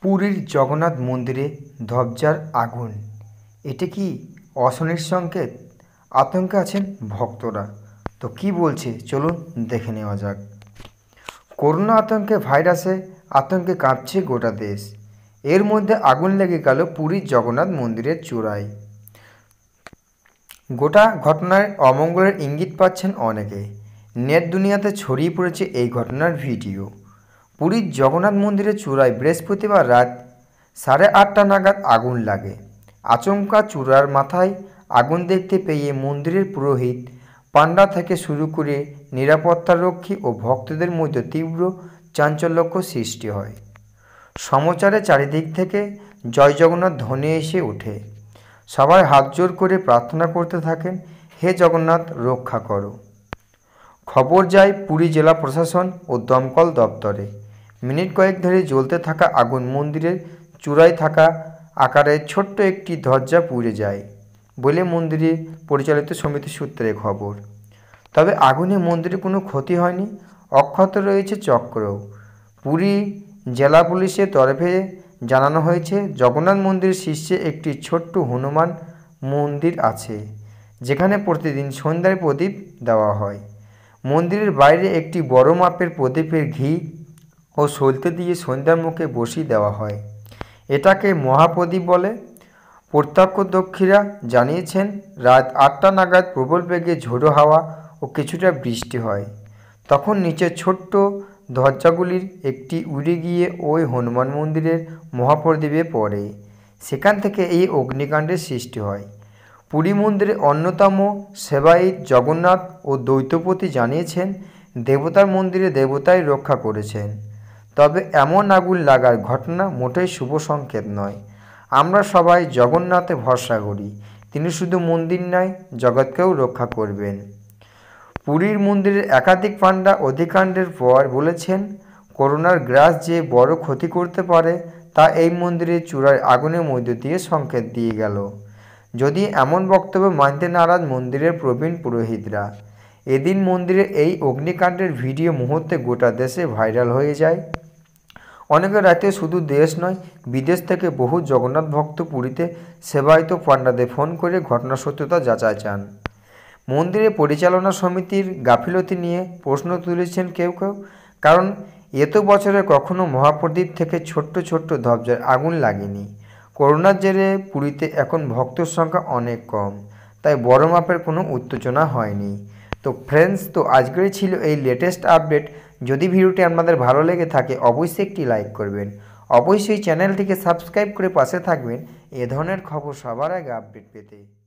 পুরীর জগন্নাথ মন্দিরে ধ্বজার আগুন, এটি কি অশনির সংকেত? আতঙ্কে আছেন ভক্তরা। তো কি বলছে চলুন দেখে নেওয়া যাক। করোনা আতঙ্কে ভাইরাসে আতঙ্কে কাঁপছে গোটা দেশ। এর মধ্যে আগুন লেগে গেল পুরীর জগন্নাথ মন্দিরের চূড়ায়। গোটা ঘটনায় অমঙ্গলের ইঙ্গিত পাচ্ছেন অনেকে। নেট দুনিয়াতে ছড়িয়ে পড়েছে এই ঘটনার ভিডিও। পুরীর জগন্নাথ মন্দিরের চূড়ায় বৃহস্পতিবার রাত 8:30 নাগাদ আগুন লাগে। আচমকা চূড়ার মাথায় আগুন দেখতে পেয়ে মন্দিরের পুরোহিত, পাণ্ডা থেকে শুরু করে নিরাপত্তারক্ষী ও ভক্তদের মধ্যে তীব্র চাঞ্চল্যকর সৃষ্টি হয়। সমাচারে চারিদিক থেকে জয় জগন্নাথ ধ্বনি এসে ওঠে। সবাই হাত জোর করে প্রার্থনা করতে থাকেন, হে জগন্নাথ রক্ষা করো। খবর যায় পুরী জেলা প্রশাসন ও দমকল দপ্তরে। মিনিট কয়েক ধরে জ্বলতে থাকা আগুন মন্দিরের চূড়ায় থাকা আকারের ছোট্ট একটি ধ্বজা পুড়ে যায় বলে মন্দিরের পরিচালিত সমিতির সূত্রে খবর। তবে আগুনে মন্দিরে কোনো ক্ষতি হয়নি, অক্ষত রয়েছে চক্রও। পুরী জেলা পুলিশের তরফে জানানো হয়েছে, জগন্নাথ মন্দিরের শীর্ষে একটি ছোট্ট হনুমান মন্দির আছে, যেখানে প্রতিদিন সন্ধ্যায় প্রদীপ দেওয়া হয়। মন্দিরের বাইরে একটি বড় মাপের প্রদীপের ঘি ও সলতে দিয়ে সন্ধ্যার মুখে বসিয়ে দেওয়া হয়। এটাকে মহাপ্রদীপ বলে। প্রত্যক্ষদর্শীরা জানিয়েছেন, রাত 8টা নাগাদ প্রবল বেগে ঝোড়ো হাওয়া ও কিছুটা বৃষ্টি হয়। তখন নিচের ছোট্ট ধ্বজাগুলির একটি উড়ে গিয়ে ওই হনুমান মন্দিরের মহাপ্রদীপে পড়ে। সেখান থেকে এই অগ্নিকাণ্ডের সৃষ্টি হয়। পুরী মন্দিরের অন্যতম সেবায়িত জগন্নাথ ও দ্বৈতপতি জানিয়েছেন, দেবতার মন্দিরে দেবতাই রক্ষা করেছেন। তবে এমন আগুন লাগার ঘটনা মোটেই শুভ সংকেত নয়। আমরা সবাই জগন্নাথে ভরসা করি, তিনি শুধু মন্দির নয়, জগৎকেও রক্ষা করবেন। পুরীর মন্দিরের একাধিক পাণ্ডা অগ্নিকাণ্ডের পর বলেছেন, করোনার গ্রাস যে বড় ক্ষতি করতে পারে তা এই মন্দিরের চূড়ায় আগুনের মধ্য দিয়ে সংকেত দিয়ে গেল। যদি এমন বক্তব্য মানতে নারাজ মন্দিরের প্রবীণ পুরোহিতরা। এদিন মন্দিরের এই অগ্নিকাণ্ডের ভিডিও মুহূর্তে গোটা দেশে ভাইরাল হয়ে যায়। অনেকে রাতে শুধু দেশ নয়, বিদেশ থেকে বহু জগন্নাথ ভক্ত পুরীতে সেবায়িত পাণ্ডাদের ফোন করে ঘটনার সত্যতা যাচাই চান। মন্দিরের পরিচালনা সমিতির গাফিলতি নিয়ে প্রশ্ন তুলেছেন কেউ কেউ। কারণ এত বছরে কখনো মহাপ্রদীপ থেকে ছোট্ট ছোট্ট ধ্বজার আগুন লাগেনি। করোনার জেরে পুরীতে এখন ভক্তের সংখ্যা অনেক কম, তাই বড় মাপের কোনো উত্তেজনা হয়নি। তো ফ্রেন্ডস, তো আজকেরই ছিল এই লেটেস্ট আপডেট। যদি ভিডিওটি আপনাদের ভালো লেগে থাকে অবশ্যই একটি লাইক করবেন, অবশ্যই চ্যানেলটিকে সাবস্ক্রাইব করে পাশে থাকবেন এ ধরনের খবর সবার আগে আপডেট পেতে।